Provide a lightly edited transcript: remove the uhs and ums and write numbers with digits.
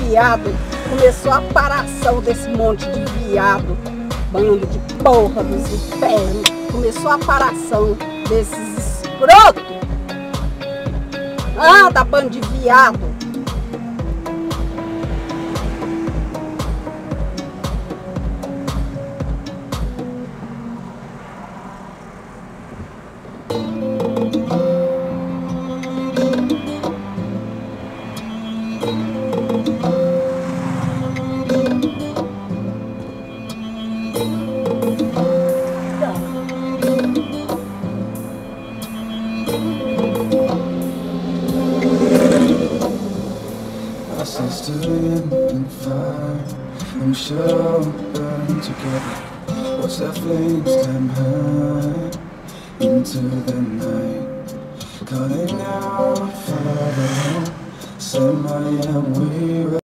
viado, começou a paração desse monte de viado, bando de porra dos infernos, começou a paração desses escrotos. Anda, bando de viado. Our sister in the fire, and we shall burn together. Watch that flames climb high into the night, calling out, Father, send my and we